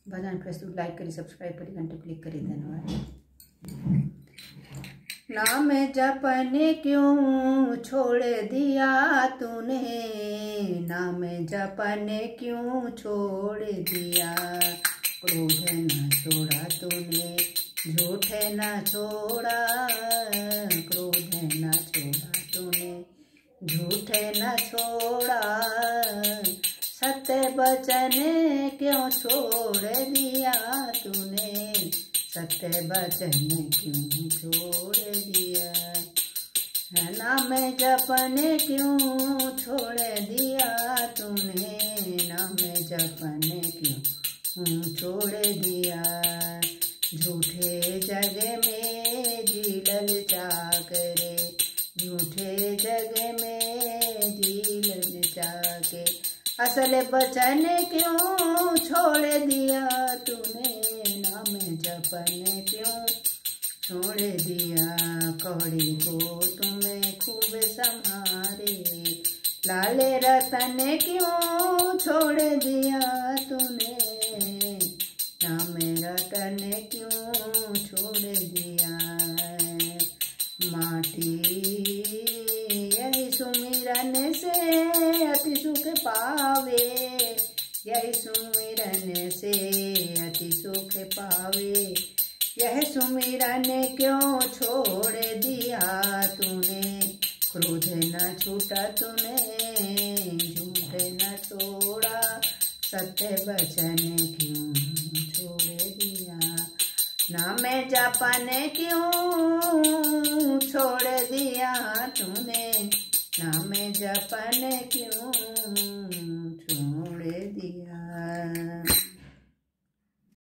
भजन प्रस्तुत लाइक करी, सब्सक्राइब करी, घंटे क्लिक करी। धन्यवाद। नाम जपने क्यों छोड़ दिया तूने, नाम जपने क्यों छोड़ दिया। क्रोध न छोड़ा तूने, झूठ न छोड़ा, क्रोध न छोड़ा तूने, झूठ न छोड़ा। सत्य वचन क्यों छोड़ दिया तूने, सत्य वचन क्यों छोड़ दिया। नाम जपने क्यों छोड़ दिया तूने, नाम जपने क्यों छोड़ दिया। झूठे जग में जी ललचा करे, झूठे जग में जी ललचा के। असल वचन क्यों छोड़ दिया तूने, नाम जपने क्यों छोड़ दिया। कौड़ी को तुम्हें खूब संहारे, लाले रतन क्यों छोड़ दिया तूने, नाम रतन क्यों छोड़ दिया। माटी यही सुमिरन से अति सुख पावे, यही सुमिरन से अति सुख पावे। यह सुमिरन क्यों छोड़ दिया तूने, क्रोध न छूटा तूने, झूठ न छोड़ा। सत्य वचन क्यों छोड़ दिया, नाम जपन क्यों छोड़ दिया तूने, नाम जपन क्यों